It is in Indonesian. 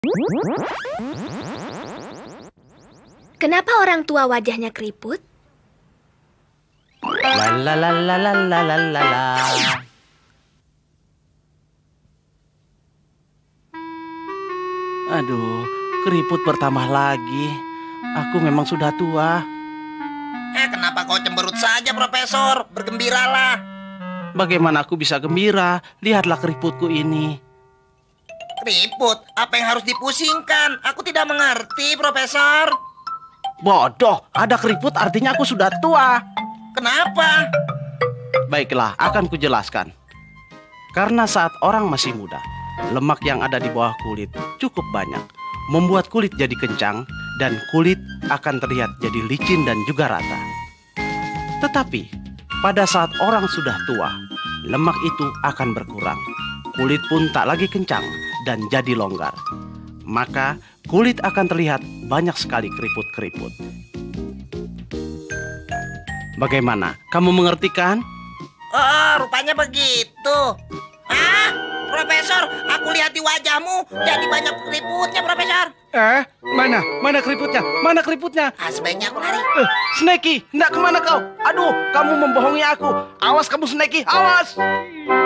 Kenapa orang tua wajahnya keriput? La la la la la la la la la. Aduh, keriput bertambah lagi. Aku memang sudah tua. Kenapa kau cemberut saja, Profesor? Bergembiralah. Bagaimana aku bisa gembira? Lihatlah keriputku ini. Keriput? Apa yang harus dipusingkan? Aku tidak mengerti, Profesor. Bodoh, ada keriput artinya aku sudah tua. Kenapa? Baiklah, akan kujelaskan. Karena saat orang masih muda, lemak yang ada di bawah kulit cukup banyak, membuat kulit jadi kencang dan kulit akan terlihat jadi licin dan juga rata. Tetapi, pada saat orang sudah tua, lemak itu akan berkurang. Kulit pun tak lagi kencang dan jadi longgar. Maka, kulit akan terlihat banyak sekali keriput-keriput. Bagaimana? Kamu mengerti kan? Oh, rupanya begitu. Profesor, aku lihat di wajahmu jadi banyak keriputnya, Profesor. Mana keriputnya? Mana keriputnya? Sebaiknya aku lari. Sneki, hendak kemana kau? Aduh, kamu membohongi aku. Awas kamu Sneki, awas.